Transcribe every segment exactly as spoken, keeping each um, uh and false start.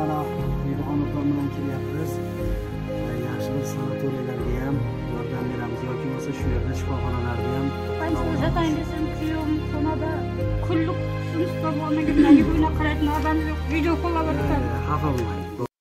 mana onaxon bilan kelyapmiz. Yaxshi bir sanatoriylarga ham yordam beramiz yoki bo'lmasa shu yerda shifoxonalarda ham. O'sha tangasam kuyovim sonada kunlik sinfda bo'lmaganlarga buni qaraydigan odam yo'q. Video qo'llaveradi. Xafa bo'lmang.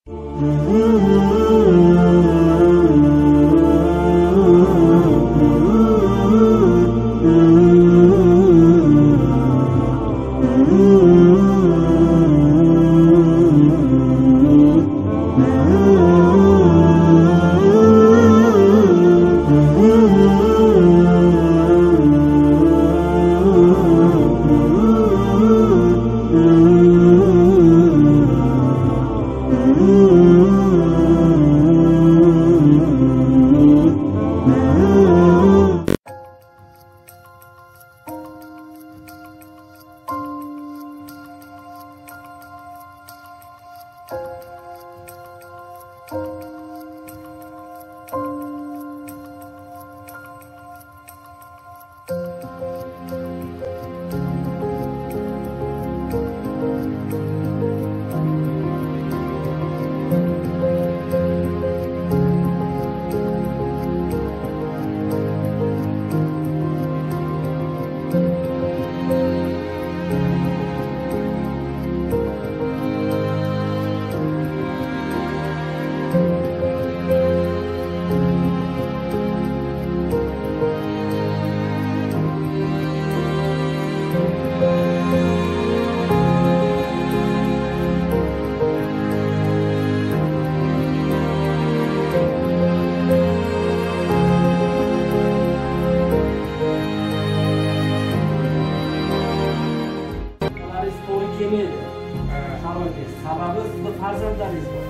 Sababi sizning farzandlaringiz bor.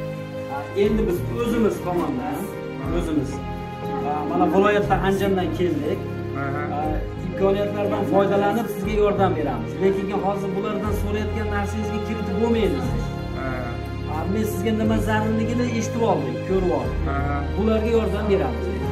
Endi biz o'zimiz tomonidan o'zimiz mana viloyatdan Andijondan keldik. Imkoniyatlardan foydalanib sizga yordam beramiz. Lekin hozir bulardan so'rayotgan narsangizga kiritib bo'lmaydi. Men sizga nima zarurligini eshitib oldik, ko'rib oldik. Bularga yordam beramiz.